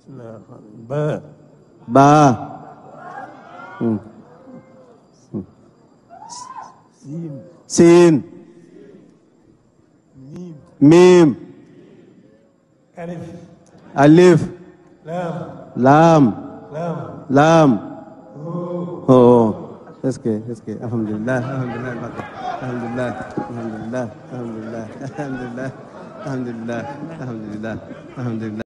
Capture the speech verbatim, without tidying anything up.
ba ba hmm. Hmm. siin siin miim miim alif alif laam laam laam laam oh est-ce que est-ce que alhamdulillah alhamdulillah alhamdulillah alhamdulillah alhamdulillah alhamdulillah alhamdulillah alhamdulillah alhamdulillah